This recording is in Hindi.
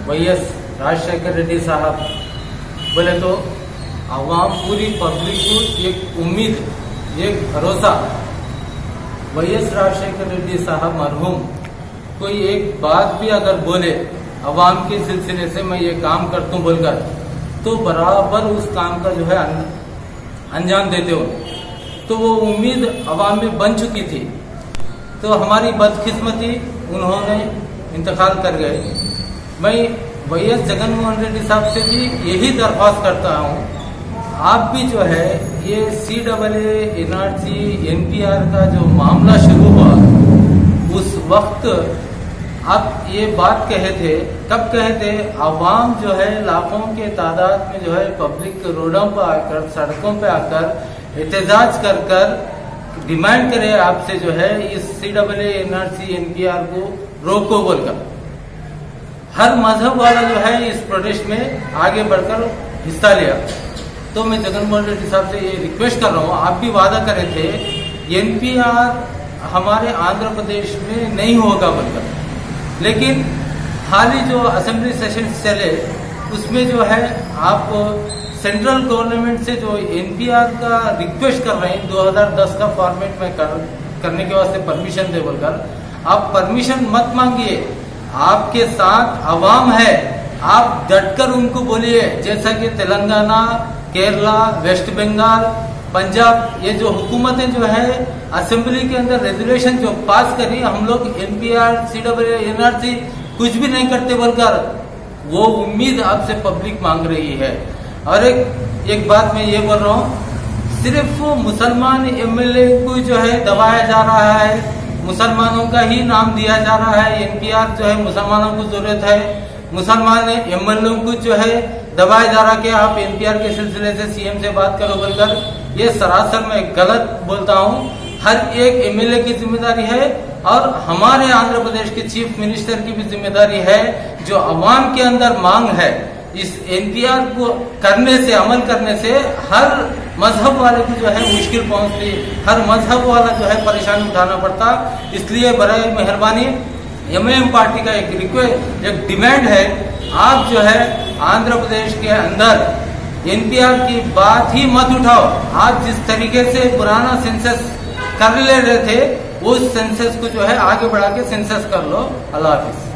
వైఎస్ राजशेखर रेड्डी साहब बोले तो आवाम पूरी पब्लिक को एक उम्मीद, एक भरोसा, వైఎస్ राजशेखर रेड्डी साहब मरहूम कोई एक बात भी अगर बोले अवाम के सिलसिले से मैं ये काम करता हूँ बोलकर, तो बराबर उस काम का जो है अंजाम देते हो। तो वो उम्मीद अवाम में बन चुकी थी। तो हमारी बदकिस्मती, उन्होंने इंतकाल कर गए। मैं వైఎస్ जगनमोहन रेड्डी साहब से भी यही दरख्वास्त करता हूँ, आप भी जो है ये CAA NRC NPR का जो मामला शुरू हुआ उस वक्त आप ये बात कहे थे, कब कहे थे, आवाम जो है लाखों के तादाद में जो है पब्लिक रोडों पर आकर, सड़कों पर आकर एहतजाज कर कर डिमांड करे आपसे जो है इस CAA NRC NPR को रोको बोलकर। हर मजहब वाला जो है इस प्रोटेस्ट में आगे बढ़कर हिस्सा लिया। तो मैं जगनमोहन रेड्डी साहब से ये रिक्वेस्ट कर रहा हूँ, आप भी वादा करे थे NPR हमारे आंध्र प्रदेश में नहीं होगा बोलकर, लेकिन हाल ही जो असेंबली सेशन चले उसमें जो है आप सेंट्रल गवर्नमेंट से जो NPR का रिक्वेस्ट कर रहे हैं 2010 का फॉर्मेट में करने के वास्ते परमिशन दे बोलकर, आप परमिशन मत मांगिए, आपके साथ अवाम है, आप डटकर उनको बोलिए। जैसा कि तेलंगाना, केरला, वेस्ट बंगाल, पंजाब, ये जो हुकूमतें जो है असेंबली के अंदर रेजोल्यूशन जो पास करी, हम लोग NPR CAA NRC कुछ भी नहीं करते बोलकर, वो उम्मीद आपसे पब्लिक मांग रही है। और एक बात मैं ये बोल रहा हूँ, सिर्फ मुसलमान MLA को जो है दबाया जा रहा है, मुसलमानों का ही नाम दिया जा रहा है। NPR जो है मुसलमानों को जरूरत है, मुसलमान MLA को जो है दबाया जा रहा है कि आप NPR के सिलसिले से CM से बात करो बोलकर, ये सरासर मैं गलत बोलता हूँ। हर एक MLA की जिम्मेदारी है और हमारे आंध्र प्रदेश के चीफ मिनिस्टर की भी जिम्मेदारी है, जो अवाम के अंदर मांग है इस NPR को करने से, अमल करने से हर मजहब वाले को जो है मुश्किल पहुंचती, हर मजहब वाला जो है परेशानी उठाना पड़ता। इसलिए बराए मेहरबानी MIM पार्टी का एक रिक्वेस्ट, एक डिमांड है, आप जो है आंध्र प्रदेश के अंदर NPR की बात ही मत उठाओ। आप जिस तरीके से पुराना सेंसस कर ले रहे थे, उस सेंसस को जो है आगे बढ़ा के सेंसस कर लो। अल्लाह हाफिज।